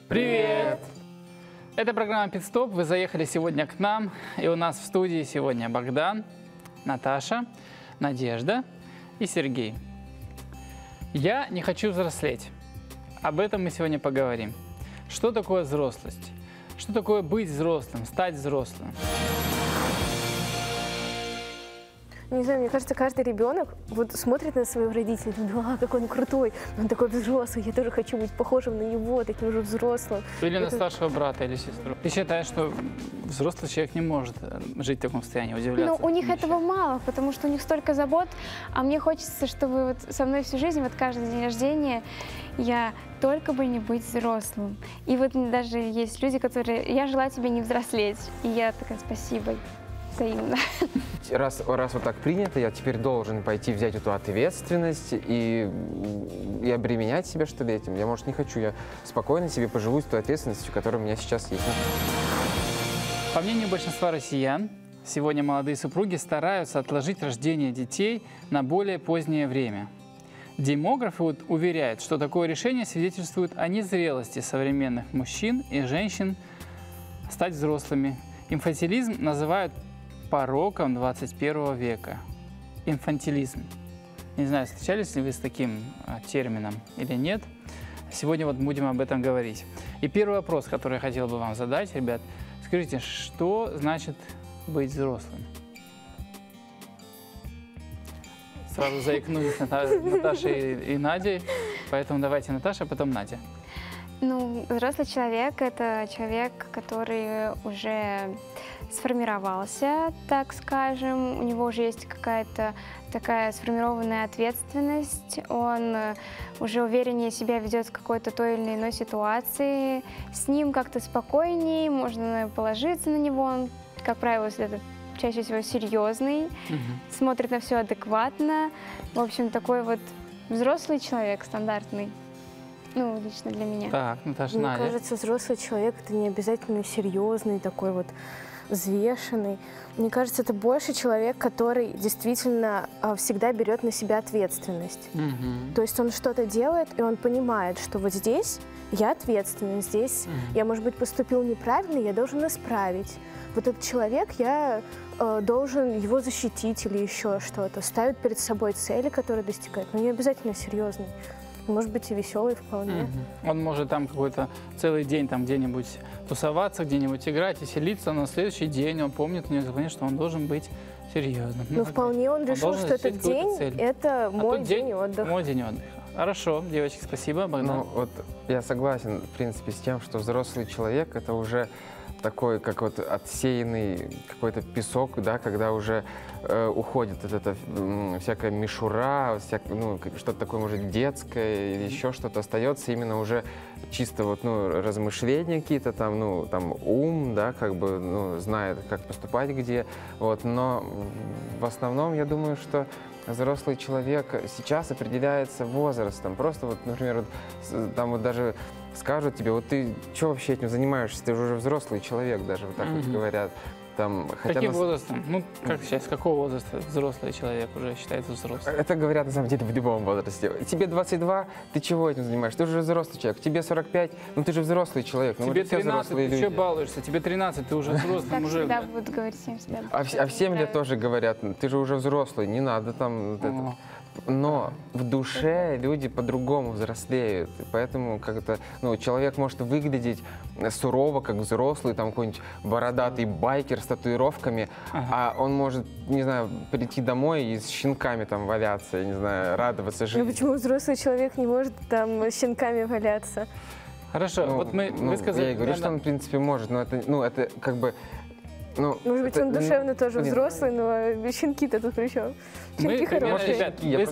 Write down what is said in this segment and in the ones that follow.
Привет! Это программа «Пит-стоп». Вы заехали сегодня к нам. И у нас в студии сегодня Богдан, Наташа, Надежда и Сергей. Я не хочу взрослеть. Об этом мы сегодня поговорим. Что такое взрослость? Что такое быть взрослым, стать взрослым? Не знаю, мне кажется, каждый ребенок вот смотрит на своего родителя, думает, какой он крутой, он такой взрослый, я тоже хочу быть похожим на него, таким же взрослым. Или на старшего брата или сестру. Ты считаешь, что взрослый человек не может жить в таком состоянии, удивляться? Ну, у них этого мало, потому что у них столько забот, а мне хочется, чтобы вот со мной всю жизнь, вот каждый день рождения, я только бы не быть взрослым. И вот даже есть люди, которые, я желаю тебе не взрослеть, и я такая, спасибо. Взаимно. Раз вот так принято, я теперь должен пойти взять эту ответственность и обременять себя, что ли, этим. Я, может, не хочу, я спокойно себе поживу с той ответственностью, которая у меня сейчас есть. По мнению большинства россиян, сегодня молодые супруги стараются отложить рождение детей на более позднее время. Демографы уверяют, что такое решение свидетельствует о незрелости современных мужчин и женщин стать взрослыми. Инфантилизм называют пороком 21 века. Инфантилизм. Не знаю, встречались ли вы с таким термином или нет. Сегодня вот будем об этом говорить. И первый вопрос, который я хотел бы вам задать, ребят. Скажите, что значит быть взрослым? Сразу заикнулись Наташа и Надя. Поэтому давайте Наташа, а потом Надя. Ну, взрослый человек – это человек, который уже сформировался, так скажем, у него уже есть какая-то такая сформированная ответственность, он уже увереннее себя ведет в какой-то той или иной ситуации, с ним как-то спокойнее, можно положиться на него, он, как правило, это чаще всего серьезный, смотрит на все адекватно, в общем, такой вот взрослый человек, стандартный. Ну, лично для меня. Так, Наташа, Мне Надя. кажется, взрослый человек – это не обязательно серьезный, такой вот взвешенный. Мне кажется, это больше человек, который действительно всегда берет на себя ответственность. То есть он что-то делает, и он понимает, что вот здесь я ответственен, здесь я, может быть, поступил неправильно, я должен исправить. Вот этот человек, я должен его защитить или еще что-то. Ставит перед собой цели, которые достигает, но не обязательно серьезный. Может быть, и веселый вполне. Он может там какой-то целый день там где-нибудь тусоваться, где-нибудь играть, веселиться, но на следующий день он помнит, что он должен быть серьезным. Но вполне он решил, что этот день – это мой день отдыха. Мой день отдыха. Хорошо, девочки, спасибо. Богдан. Ну, вот я согласен, в принципе, с тем, что взрослый человек – это уже такой, как вот отсеянный какой-то песок, да, когда уже уходит эта всякая мишура, что-то такое, может, детское или еще что-то, остается именно уже чисто вот, размышления какие-то там, ум, да, как бы, знает, как поступать где, вот, но в основном я думаю, что взрослый человек сейчас определяется возрастом, просто вот, например, там вот даже скажут тебе, вот ты что вообще этим занимаешься, ты же уже взрослый человек, даже вот так вот говорят. Там, каким возрастом? Ну, как сейчас, с какого возраста взрослый человек уже считается взрослым? Это говорят, на самом деле, в любом возрасте. Тебе 22, ты чего этим занимаешься? Ты уже взрослый человек. Тебе 45, ну ты же взрослый человек. Тебе 13, ты что балуешься? Тебе 13, ты уже взрослый мужик. Так всегда будут говорить 75. А в 7 лет тоже говорят, ты же уже взрослый, не надо там... Но в душе люди по-другому взрослеют, и поэтому как-то, человек может выглядеть сурово, как взрослый, там какой-нибудь бородатый байкер с татуировками, а он может, не знаю, прийти домой и с щенками там валяться, я не знаю, радоваться жизни. Ну почему взрослый человек не может там с щенками валяться? Хорошо, вот вы сказали... Я и говорю, что он, в принципе, может, но это как бы... Может быть, он душевно тоже взрослый, но щенки-то тут при чем? Щенки хорошие.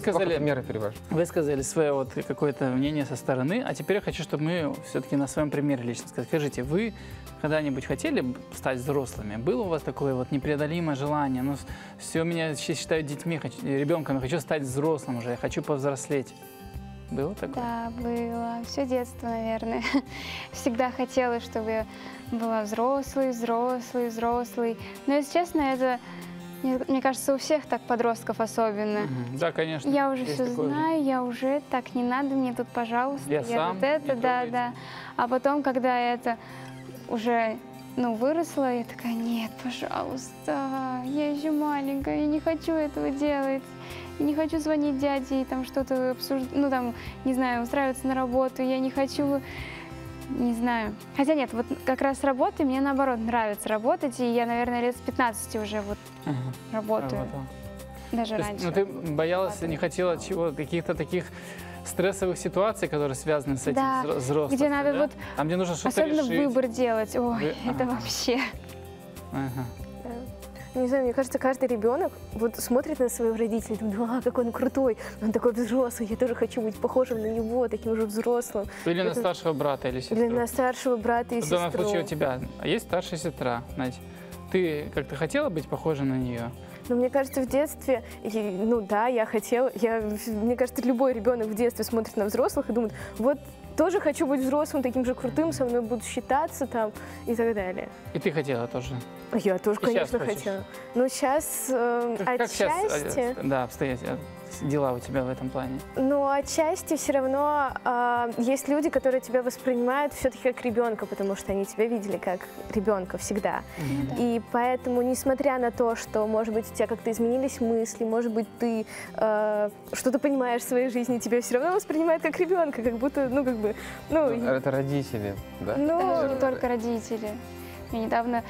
Ребят, вы сказали свое вот какое-то мнение со стороны, а теперь я хочу, чтобы мы все-таки на своем примере лично сказали. Скажите, вы когда-нибудь хотели стать взрослыми? Было у вас такое вот непреодолимое желание? Ну, все меня считают детьми, ребенком, я хочу стать взрослым уже, я хочу повзрослеть. Было такое? Да, было. Все детство, наверное. Всегда хотела, чтобы я была взрослой. Но, если честно, это Мне кажется, у всех так, подростков особенно. Да, конечно. Я уже есть все такое. знаю, я уже так не надо мне тут, пожалуйста. Я сам, вот это, не да, трогайте. да. А потом, когда это уже, ну, выросла, я такая, нет, пожалуйста, я еще маленькая, я не хочу этого делать. Я не хочу звонить дяде и там что-то обсуждать, ну, там, не знаю, устраиваться на работу. Я не хочу, не знаю. Хотя нет, вот как раз с работой мне, наоборот, нравится работать. И я, наверное, лет с 15 уже вот работаю. Работала. Даже То есть, раньше. ну, ты боялась, не хотела чего, каких-то таких стрессовых ситуаций, которые связаны с этим Да, взрослым. где надо вот А мне нужно что-то особенно решить. выбор делать. Ой, это Ага. вообще. Ага. Не знаю, мне кажется, каждый ребенок вот смотрит на своих родителей, думает, как он крутой, он такой взрослый, я тоже хочу быть похожим на него, таким же взрослым. Или на Это- старшего брата или сестру. Или на старшего брата и В данном сестру. случае у тебя есть старшая сестра, Надь. Ты как-то хотела быть похожа на нее? Но мне кажется, в детстве, ну да, я хотела, мне кажется, любой ребенок в детстве смотрит на взрослых и думает, вот тоже хочу быть взрослым, таким же крутым, со мной будут считаться там и так далее. И ты хотела тоже? Я тоже, И щас конечно, хочешь? хотела. Но сейчас Как сейчас отчасти, обстоят дела у тебя в этом плане? но отчасти все равно есть люди, которые тебя воспринимают все-таки как ребенка, потому что они тебя видели как ребенка всегда. И поэтому, несмотря на то, что, может быть, у тебя как-то изменились мысли, может быть, ты что-то понимаешь в своей жизни, тебя все равно воспринимают как ребенка, как будто, ну, как бы, ну, Это родители, да? ну, Даже не только родители. Мне недавно,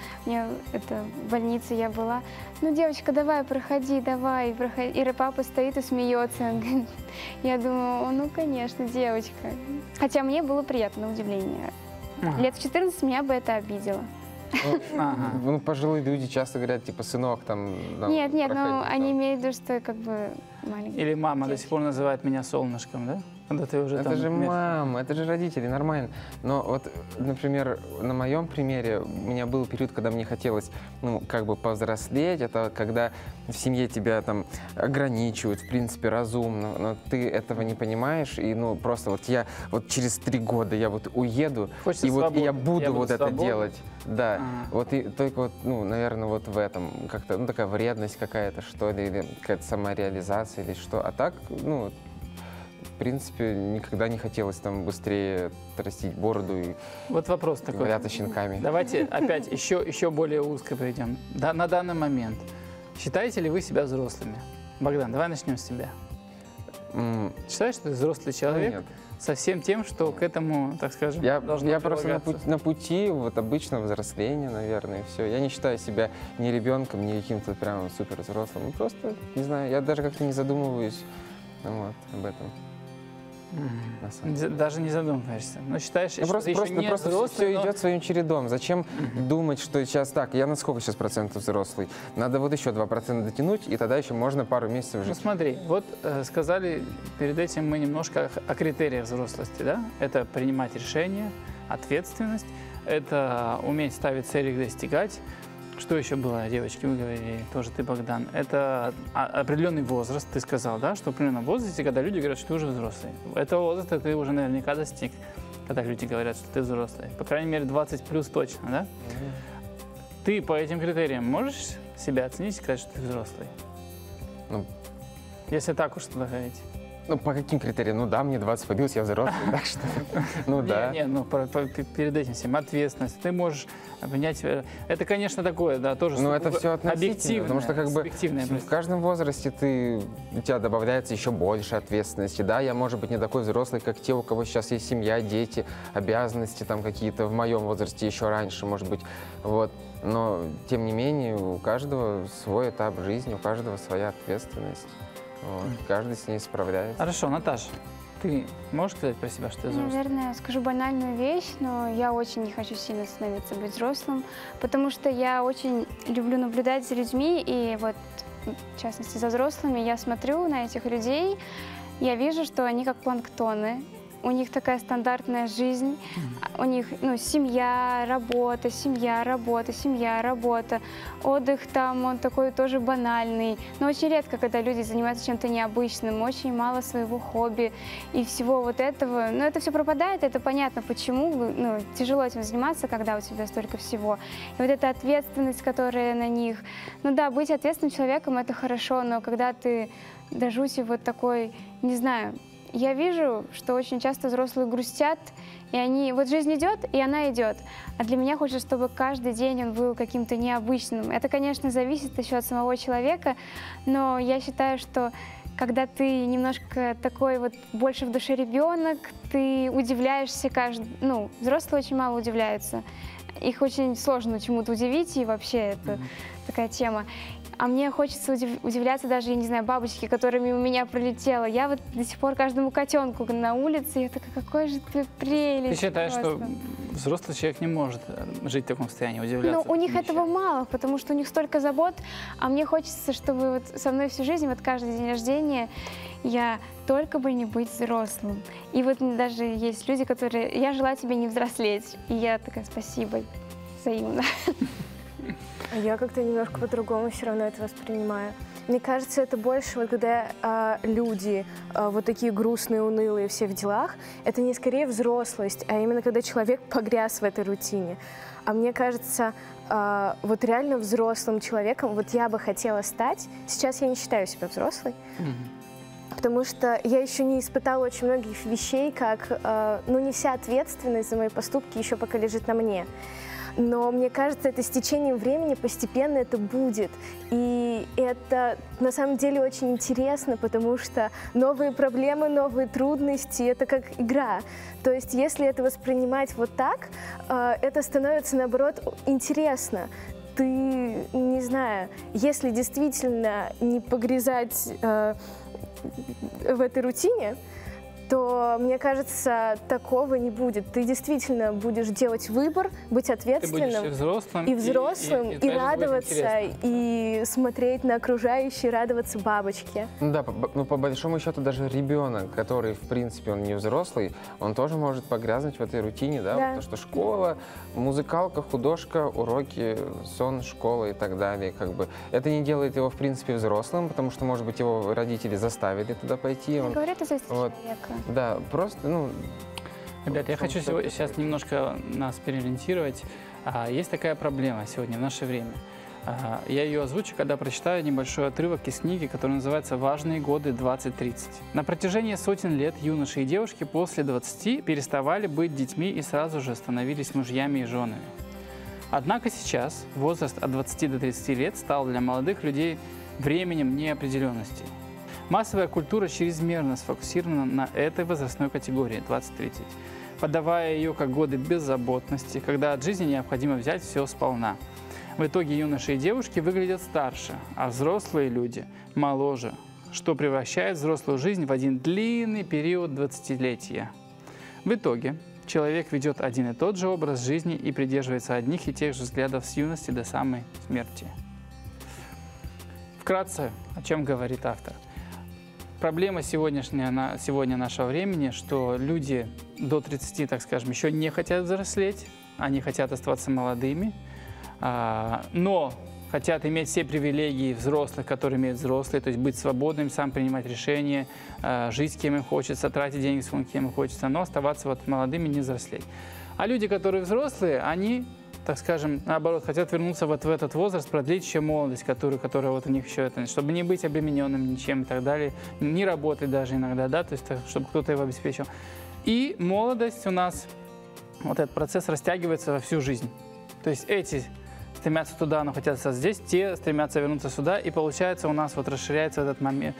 в больнице я была. Ну, девочка, давай, проходи, давай, проходи. И папа стоит и смеется. Он говорит, я думаю, ну, конечно, девочка. Хотя мне было приятно, на удивление. Лет в 14 меня бы это обидело. Ага. Ну, пожилые люди часто говорят, типа, сынок, там... Нет, проходи, ну, они там. имеют в виду, что как бы маленький. Или мама до сих пор называет меня солнышком, да? Когда ты уже Это там... же мама, это же родители, нормально. Но вот, например, на моем примере, у меня был период, когда мне хотелось, ну, как бы повзрослеть. Это когда в семье тебя там ограничивают, в принципе, разумно, но ты этого не понимаешь. И, ну, просто вот я вот через 3 года я вот уеду, Хочется и вот свободы. я буду вот это свободным. делать. Да, Ага. вот и только вот, ну, наверное, вот в этом как-то, ну, такая вредность какая-то, что ли, или какая-то самореализация, или что. А так, ну, в принципе, никогда не хотелось там быстрее отрастить бороду и Вот вопрос такой. валяться щенками. Давайте опять еще более узко пойдем. Да, на данный момент. Считаете ли вы себя взрослыми? Богдан, давай начнем с тебя. Считаешь, что ты взрослый человек? Нет. Со всем тем, что к этому, так скажем, Я должно просто прилагаться? на пути вот обычного взросления, наверное, и все. Я не считаю себя ни ребенком, ни каким-то прям супер взрослым. Ну, просто, не знаю, я даже как-то не задумываюсь вот, об этом. На самом деле. Даже не задумываешься. Но считаешь, Ну, что ты еще не взрослый, все но- идет своим чередом. Зачем думать, что сейчас так, я на сколько сейчас процентов взрослый? Надо вот еще 2% дотянуть, и тогда еще можно пару месяцев Ну жить. смотри, вот сказали, перед этим мы немножко о критериях взрослости, да? Это принимать решения, ответственность, это уметь ставить цели и их достигать. Что еще было, девочки, вы говорили, тоже ты, Богдан? Это определенный возраст, ты сказал, да? Что в определенном возрасте, когда люди говорят, что ты уже взрослый. Этого возраста ты уже наверняка достиг, когда люди говорят, что ты взрослый. По крайней мере, 20 плюс точно, да? Ты по этим критериям можешь себя оценить и сказать, что ты взрослый? Ну, Если так уж туда говорить. Ну, по каким критериям? Ну да, мне 20 побился, я взрослый, так что... Ну да. Не, ну перед этим всем ответственность. Ты можешь понять. Это, конечно, такое, да, тоже. Ну, это сугубо все относительно, объективное, потому что как бы субъективное, в каждом возрасте у тебя добавляется еще больше ответственности. Да, я, может быть, не такой взрослый, как те, у кого сейчас есть семья, дети, обязанности там какие-то в моем возрасте еще раньше, может быть, вот. Но, тем не менее, у каждого свой этап жизни, у каждого своя ответственность. Вот. Каждый с ней справляется. Хорошо, Наташа, ты можешь сказать про себя, что ты взрослый? Наверное, скажу банальную вещь, но я очень не хочу сильно становиться быть взрослым, потому что я очень люблю наблюдать за людьми, и вот, в частности, за взрослыми, я смотрю на этих людей, я вижу, что они как планктоны, у них такая стандартная жизнь, у них семья, работа, семья, работа, семья, работа. Отдых там, он такой тоже банальный. Но очень редко, когда люди занимаются чем-то необычным, очень мало своего хобби и всего вот этого. Но это все пропадает, это понятно, почему. Тяжело этим заниматься, когда у тебя столько всего. И вот эта ответственность, которая на них. Ну да, быть ответственным человеком — это хорошо, но когда ты до жути вот такой, не знаю, я вижу, что очень часто взрослые грустят, и они, вот жизнь идет, и она идет. А для меня хочется, чтобы каждый день он был каким-то необычным. Это, конечно, зависит еще от самого человека, но я считаю, что когда ты немножко такой вот больше в душе ребенок, ты удивляешься взрослые очень мало удивляются. Их очень сложно чему-то удивить, и вообще это такая тема. А мне хочется удивляться даже, я не знаю, бабочке, которая мимо меня пролетела. Я вот до сих пор каждому котенку на улице, я такая, какой же ты прелесть. Ты считаешь, что взрослый человек не может жить в таком состоянии, удивляться? Ну, у них этого мало, потому что у них столько забот, а мне хочется, чтобы вот со мной всю жизнь, вот каждый день рождения, я только бы не быть взрослым. И вот даже есть люди, которые, я желаю тебе не взрослеть. И я такая, спасибо, взаимно. Я как-то немножко по-другому все равно это воспринимаю. Мне кажется, это больше, вот когда люди вот такие грустные, унылые все в делах, это не скорее взрослость, а именно когда человек погряз в этой рутине. А мне кажется, вот реально взрослым человеком, вот я бы хотела стать. Сейчас я не считаю себя взрослой, потому что я еще не испытала очень многих вещей, как, не вся ответственность за мои поступки еще пока лежит на мне. Но мне кажется, это с течением времени постепенно это будет. И это на самом деле очень интересно, потому что новые проблемы, новые трудности — это как игра. То есть если это воспринимать вот так, это становится, наоборот, интересно. Ты, не знаю, если действительно не погрязать в этой рутине, то, мне кажется, такого не будет. Ты действительно будешь делать выбор, быть ответственным. Ты будешь взрослым, и радоваться, и смотреть на окружающие, радоваться бабочке. Да, по большому счету даже ребенок, который, в принципе, он не взрослый, он тоже может погрязнуть в этой рутине, да? Да. Потому что школа, музыкалка, художка, уроки, сон, школа и так далее. Это не делает его, в принципе, взрослым, потому что, может быть, его родители заставили туда пойти. Говорят, это зависит от человека. Да, просто, Ребята, я хочу сейчас немножко нас переориентировать. Есть такая проблема сегодня, в наше время. Я ее озвучу, когда прочитаю небольшой отрывок из книги, которая называется «Важные годы 20-30». На протяжении сотен лет юноши и девушки после 20 переставали быть детьми и сразу же становились мужьями и женами. Однако сейчас возраст от 20 до 30 лет стал для молодых людей временем неопределенности. Массовая культура чрезмерно сфокусирована на этой возрастной категории 20-30, подавая ее как годы беззаботности, когда от жизни необходимо взять все сполна. В итоге юноши и девушки выглядят старше, а взрослые люди – моложе, что превращает взрослую жизнь в один длинный период 20-летия. В итоге человек ведет один и тот же образ жизни и придерживается одних и тех же взглядов с юности до самой смерти. Вкратце, о чем говорит автор. Проблема сегодня нашего времени, что люди до 30, так скажем, еще не хотят взрослеть, они хотят оставаться молодыми, но хотят иметь все привилегии взрослых, которые имеют взрослые, то есть быть свободным, сам принимать решения, жить с кем им хочется, тратить деньги с кем им хочется, но оставаться вот молодыми, не взрослеть. А люди, которые взрослые, они, так скажем, наоборот, хотят вернуться вот в этот возраст, продлить еще молодость, которая вот у них еще это, чтобы не быть обремененным ничем и так далее, не работать даже иногда, да, то есть чтобы кто-то его обеспечил. И молодость у нас, вот этот процесс растягивается во всю жизнь. То есть эти стремятся туда, но хотят остаться здесь, те стремятся вернуться сюда, и получается у нас вот расширяется этот момент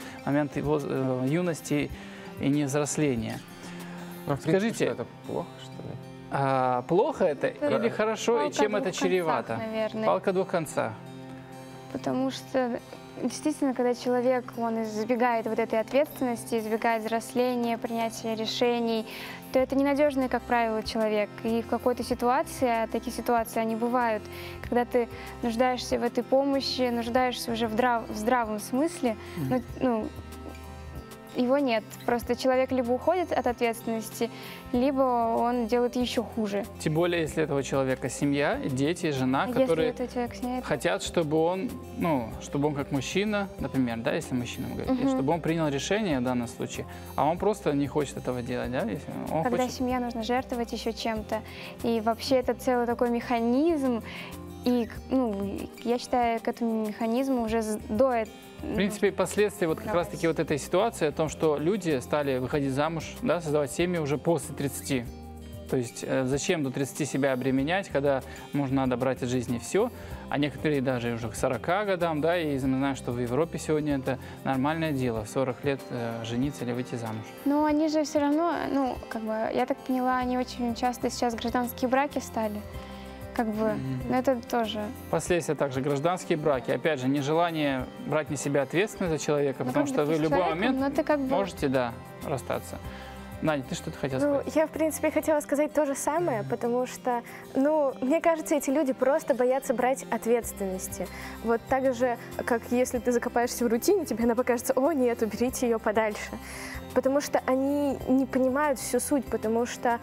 юности и невзросления. Но, Скажите, это плохо, что ли? Плохо это или хорошо, Палка и чем это чревато? Наверное. Палка о двух концах. Потому что действительно, когда человек, он избегает вот этой ответственности, избегает взросления, принятия решений, то это ненадежный, как правило, человек. И в какой-то ситуации, а такие ситуации, они бывают, когда ты нуждаешься в этой помощи, нуждаешься уже в здравом смысле, его нет. Просто человек либо уходит от ответственности, либо он делает еще хуже. Тем более, если этого человека семья, дети, жена, А которые если этот человек сняет? хотят, чтобы он, чтобы он как мужчина, например, да, если мужчина говорит, чтобы он принял решение в данном случае, а он просто не хочет этого делать, да, если он Когда хочет... семья нужно жертвовать еще чем-то. И вообще это целый такой механизм. И, я считаю, к этому механизму уже до... В принципе, последствия вот как раз-таки вот этой ситуации о том, что люди стали выходить замуж, да, создавать семьи уже после 30. То есть зачем до 30 себя обременять, когда надо брать от жизни все, а некоторые даже уже к 40 годам, да, и знаю, что в Европе сегодня это нормальное дело, в 40 лет жениться или выйти замуж. Но они же все равно, я так поняла, они очень часто сейчас гражданские браки стали. Но это тоже. Последствия также гражданские браки. Опять же, нежелание брать на себя ответственность за человека, потому что вы в любой момент можете, да, расстаться. Надя, ты что-то хотела сказать? Я, в принципе, хотела сказать то же самое, потому что, мне кажется, эти люди просто боятся брать ответственности. Вот так же, как если ты закопаешься в рутине, тебе она покажется: о, нет, уберите ее подальше. Потому что они не понимают всю суть, потому что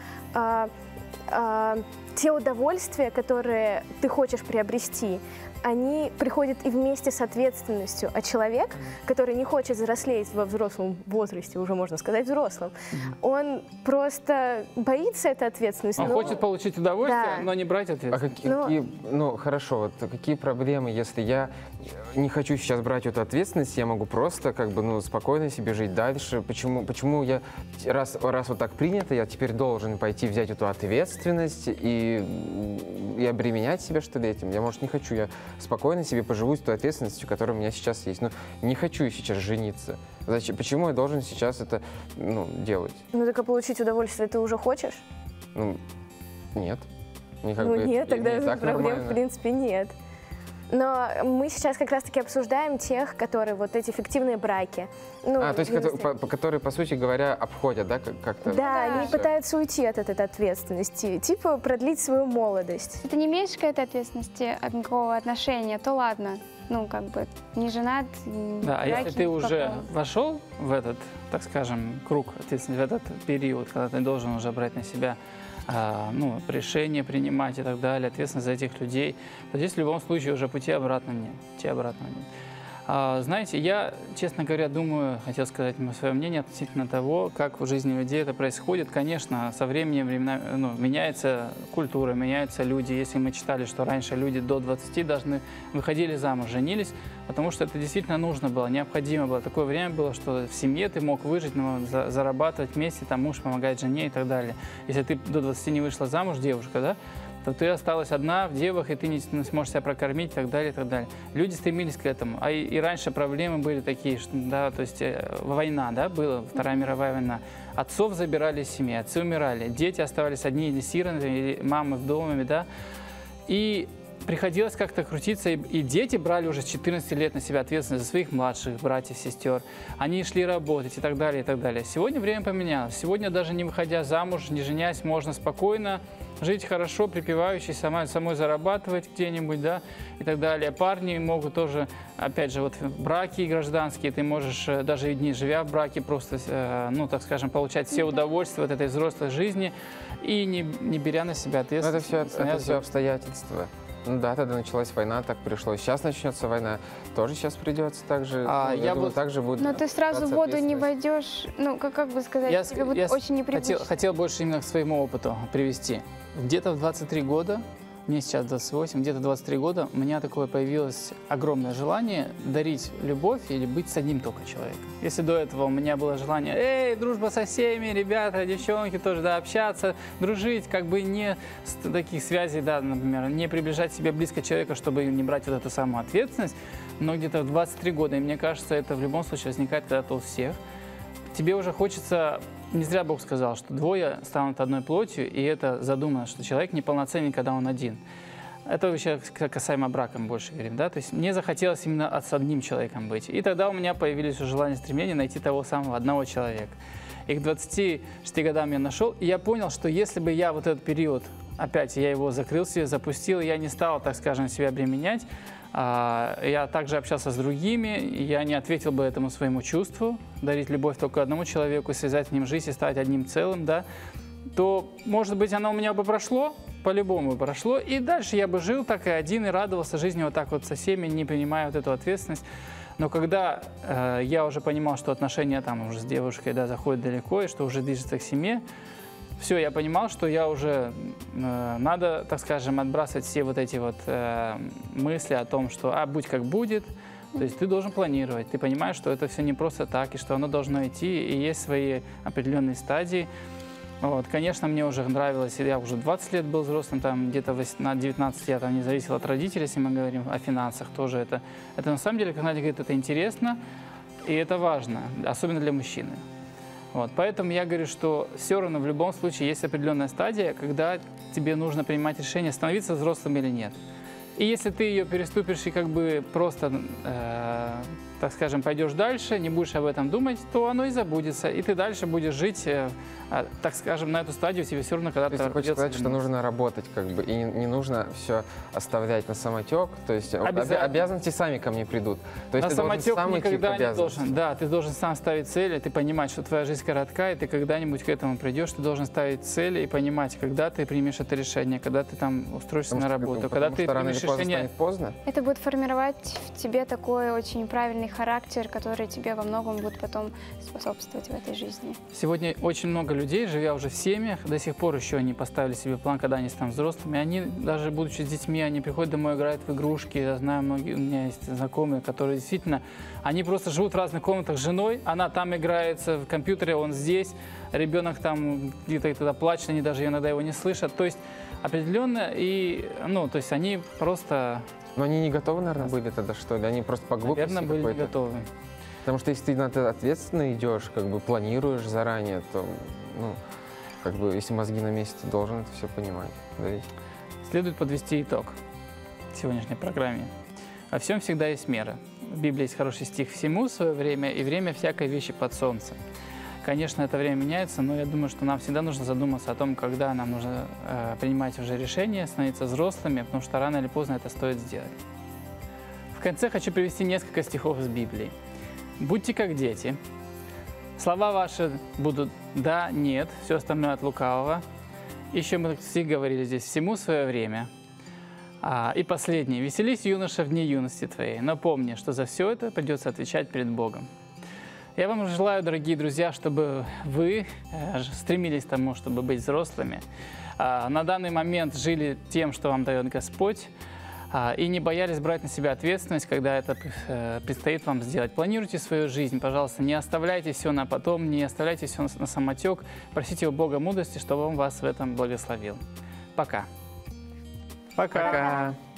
те удовольствия, которые ты хочешь приобрести, они приходят и вместе с ответственностью. А человек, который не хочет взрослеть во взрослом возрасте, уже можно сказать взрослым, он просто боится этой ответственности. Он хочет получить удовольствие, но не брать ответственность. Хорошо, вот какие проблемы, если я не хочу сейчас брать эту ответственность, я могу просто спокойно себе жить дальше. Почему я, раз вот так принято, я теперь должен пойти взять эту ответственность и обременять себя, что ли, этим? Я, может, не хочу, я спокойно себе поживу с той ответственностью, которая у меня сейчас есть. Но не хочу я сейчас жениться. Зачем? Почему я должен сейчас это делать? Так получить удовольствие ты уже хочешь? Нет. Нет, тогда проблем в принципе нет. Но мы сейчас как раз-таки обсуждаем тех, которые вот эти фиктивные браки. То есть которые, по сути говоря, обходят, да, как-то? Да, они пытаются уйти от этой ответственности, типа продлить свою молодость. Ты не имеешь к этой ответственности никакого отношения, то ладно. Не женат. Да, а если ты уже вошел в этот, так скажем, круг ответственности, в этот период, когда ты должен уже брать на себя решения принимать и так далее, ответственность за этих людей, то здесь в любом случае уже пути обратно нет. Знаете, я, честно говоря, хотел сказать свое мнение относительно того, как в жизни людей это происходит. Конечно, со временем меняется культура, меняются люди. Если мы читали, что раньше люди до 20 выходили замуж, женились, потому что это действительно нужно было, необходимо было. Такое время было, что в семье ты мог выжить, зарабатывать вместе, муж помогает жене и так далее. Если ты до 20 не вышла замуж, девушка, да, то ты осталась одна в девах, и ты не сможешь себя прокормить и так далее, и так далее. Люди стремились к этому. А и раньше проблемы были такие, что, да, то есть война, да, была, Вторая мировая война. Отцов забирали из семьи, отцы умирали, дети оставались одни или сироты, или мамы в доме, да. И приходилось как-то крутиться, и дети брали уже с 14 лет на себя ответственность за своих младших братьев, сестер. Они шли работать и так далее, и так далее. Сегодня время поменялось. Сегодня даже не выходя замуж, не женясь, можно спокойно жить хорошо, припевающий, самой зарабатывать где-нибудь, да, и так далее. Парни могут тоже, опять же, вот браки гражданские, ты можешь, даже не живя в браке, просто, так скажем, получать все удовольствия от этой взрослой жизни и не беря на себя ответственность. Это все обстоятельства. Тогда началась война, так пришлось. Сейчас начнется война, тоже сейчас придется так же. Я думаю, так же будет. Но ты сразу в воду не войдешь, как бы сказать, тебе будет очень непривычно. Хотел больше именно к своему опыту привести. Где-то в 23 года, мне сейчас 28, где-то 23 года, у меня такое появилось огромное желание дарить любовь или быть с одним только человеком. Если до этого у меня было желание, дружба со всеми, ребята, девчонки тоже, да, общаться, дружить, как бы не с таких связей, да, например, не приближать себя близко человека, чтобы не брать вот эту самую ответственность, но где-то в 23 года, и мне кажется, это в любом случае возникает когда-то у всех. Тебе уже хочется, не зря Бог сказал, что двое станут одной плотью, и это задумано, что человек неполноценен, когда он один. Это вообще касаемо брака мы больше говорим, да, то есть мне захотелось именно с одним человеком быть. И тогда у меня появились уже желания, стремления найти того самого одного человека. И к 26 годам я нашел, и я понял, что если бы я вот этот период, опять я его закрыл себе, запустил, я не стал, так скажем, себя обременять, Я также общался с другими, и я не ответил бы этому своему чувству, дарить любовь только одному человеку, связать с ним жизнь и стать одним целым, да, то, может быть, оно у меня бы прошло, по-любому прошло, и дальше я бы жил так и один, и радовался жизни вот так вот со всеми, не принимая вот эту ответственность. Но когда я уже понимал, что отношения там уже с девушкой, да, заходят далеко, и что уже движется к семье, все, я понимал, что я уже надо, так скажем, отбрасывать все вот эти вот мысли о том, что будь как будет. То есть ты должен планировать, ты понимаешь, что это все не просто так, и что оно должно идти, и есть свои определенные стадии. Вот, конечно, мне уже нравилось, я уже 20 лет был взрослым, там где-то на 19 я там не зависел от родителей, если мы говорим о финансах, тоже это на самом деле, как Надя говорит, это интересно, и это важно, особенно для мужчины. Вот, поэтому я говорю, что все равно в любом случае есть определенная стадия, когда тебе нужно принимать решение, становиться взрослым или нет. И если ты ее переступишь и как бы просто, так скажем, пойдешь дальше, не будешь об этом думать, то оно и забудется. И ты дальше будешь жить, так скажем, на эту стадию тебе все равно когда-то придется. Хочешь сказать, что нужно работать, как бы, и не нужно все оставлять на самотек. То есть обязанности сами ко мне придут. То есть на ты самотек сам никогда не должен. Да, ты должен сам ставить цели, ты понимаешь, что твоя жизнь коротка, и ты когда-нибудь к этому придешь, ты должен ставить цели и понимать, когда ты примешь это решение, когда ты там устроишься на работу, когда ты примешь решение. Поздно. Это будет формировать в тебе такой очень правильный характер, который тебе во многом будет потом способствовать в этой жизни. Сегодня очень много людей, живя уже в семьях, до сих пор еще не поставили себе план, когда они станут взрослыми. Они, даже будучи с детьми, они приходят домой, играют в игрушки. Я знаю, многие, у меня есть знакомые, которые действительно, они просто живут в разных комнатах с женой, она там играется в компьютере, он здесь, ребенок там где-то тогда плачет, они даже иногда его не слышат. То есть определенно, и, то есть они просто... Но они не готовы, наверное, были тогда, что ли? Они просто по глупости наверное, были не готовы. Потому что если ты на это ответственно идешь, как бы планируешь заранее, то, как бы, если мозги на месте, ты должен это все понимать. Да ведь? Следует подвести итог сегодняшней программе. Во всем всегда есть мера. В Библии есть хороший стих: «Всему свое время, и время всякой вещи под солнцем». Конечно, это время меняется, но я думаю, что нам всегда нужно задуматься о том, когда нам нужно принимать уже решения, становиться взрослыми, потому что рано или поздно это стоит сделать. В конце хочу привести несколько стихов из Библии. «Будьте как дети. Слова ваши будут «да», «нет», все остальное от лукавого». Еще мы стих говорили здесь: «Всему свое время». И последнее: «Веселись, юноша, в дни юности твоей, но помни, что за все это придется отвечать перед Богом». Я вам желаю, дорогие друзья, чтобы вы стремились к тому, чтобы быть взрослыми, на данный момент жили тем, что вам дает Господь, и не боялись брать на себя ответственность, когда это предстоит вам сделать. Планируйте свою жизнь, пожалуйста, не оставляйте все на потом, не оставляйте все на самотек. Просите у Бога мудрости, чтобы Он вас в этом благословил. Пока. Пока.